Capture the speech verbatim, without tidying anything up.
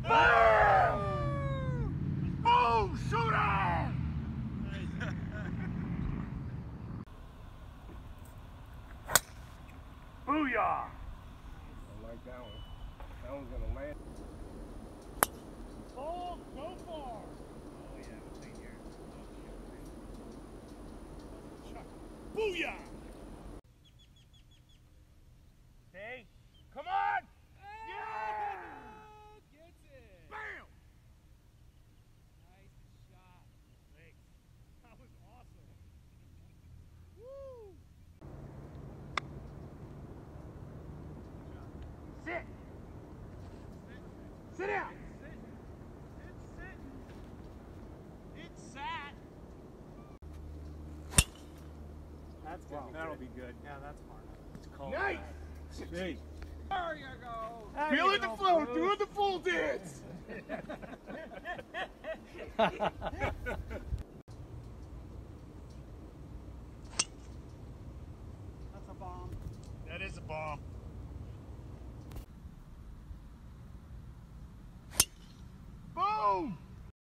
Bam! Boom! Shooter! Booyah! I like that one. That one's gonna land. Ball, go far! Oh yeah, we'll see here. Booyah! Hey, come on! Yeah! Gets it! Bam! Nice shot. Thanks. That was awesome. Woo! Sit! Sit down! It's sitting. It's sat. That's good. That'll be good. Yeah, that's smart. It's cold. Nice! Hey. There you go. Feeling the flow, doing the full dance! That's a bomb. That is a bomb. Boom!